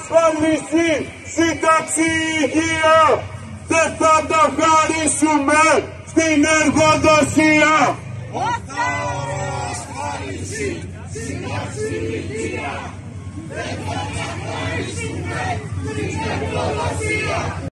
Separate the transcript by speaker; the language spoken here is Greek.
Speaker 1: ασφάλιση, σύνταξη, υγεία. Δεν θα το χαρίσουμε στην εργοδοσία.
Speaker 2: Όθαρο, ασφάλιση, σύνταξη, υγεία. Δεν θα το χαρίσουμε στην εργοδοσία.